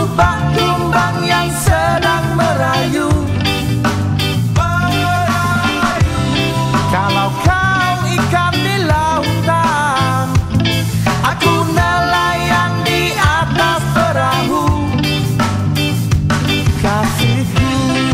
bak kumbang yang sedang merayu. Kalau kau ikan di lautan, aku nelayan di atas perahu. Kasihku,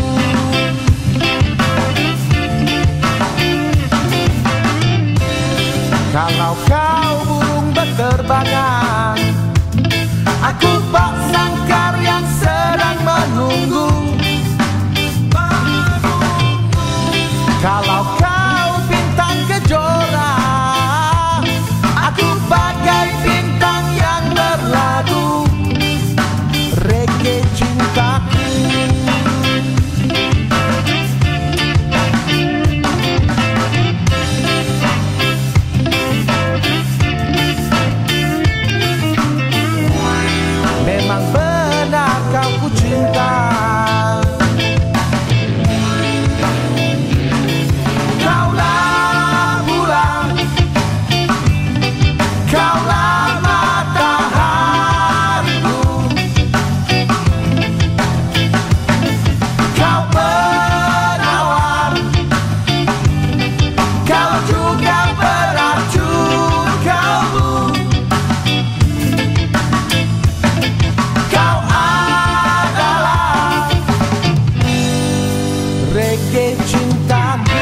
kalau kau burung berterbangan, aku bak sangkar yang sedang menunggu. Kalau kau bintang kejora, aku bagai bintang yang berlagu. Reggae cintaku. Memang benar kau ku cinta. Kaulah bulan, kaulah matahariku, kau penawar, kau juga beracun kalbu. Kau adalah reggae cintaku.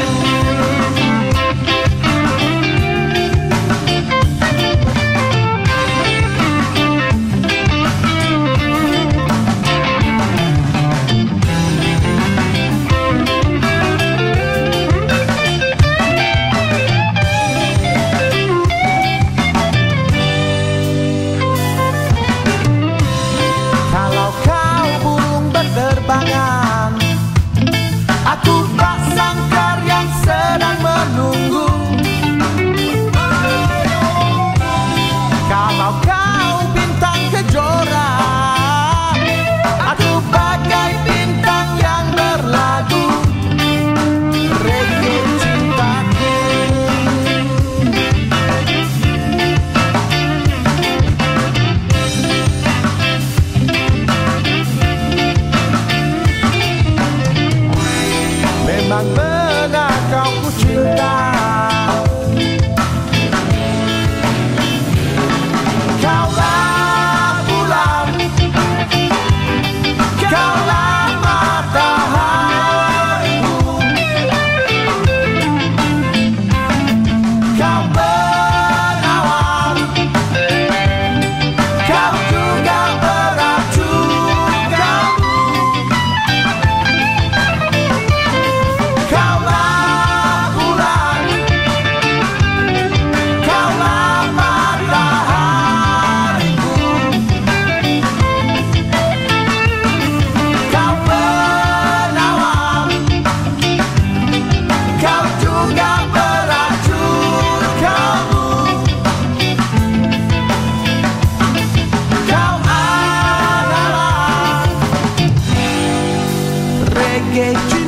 Kalau kau burung berterbangan, aku bak sangkar yang sedang menunggu. Kalau kau bintang kejora, aku bagai bintang yang berlagu. Reggae cintaku. Memang benar kau ku cinta. Kaulah bulan, kaulah matahariku, kau penawar, kau juga beracun kalbu. Kaulah bulan, kaulah matahariku, kau penawar, kau juga beracun kalbu. Kau adalah reggae.